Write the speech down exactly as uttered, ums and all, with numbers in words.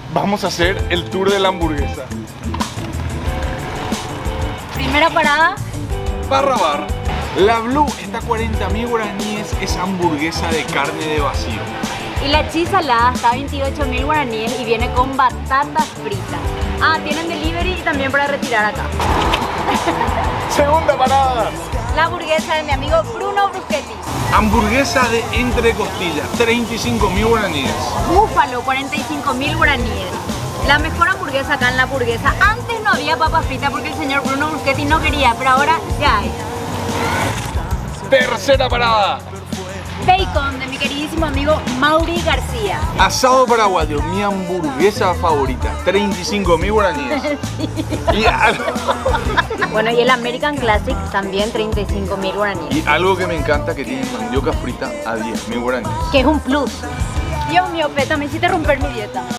vamos a hacer el tour de la hamburguesa. Primera parada. Barrabar. La Blue está a cuarenta mil guaraníes, es hamburguesa de carne de vacío. Y la cheese salada está a veintiocho mil guaraníes y viene con batatas fritas. Ah, tienen delivery y también para retirar acá. Segunda parada. La hamburguesa de mi amigo Bruno Bruschetti. Hamburguesa de entrecostilla, treinta y cinco mil guaraníes. Búfalo, cuarenta y cinco mil guaraníes. La mejor hamburguesa acá en La Hamburguesa. Antes no había papas fritas porque el señor Bruno Bruschetti no quería, pero ahora ya hay. Tercera parada. Bacon de mi queridísimo amigo Mauri García. Asado paraguayo, mi hamburguesa favorita, treinta y cinco mil guaraníes. Y algo, Bueno, y el American Classic también treinta y cinco mil guaraníes. y algo que me encanta, que tiene mandioca frita a diez mil guaraníes. Que es un plus. Dios mío, Peta, me hiciste romper mi dieta.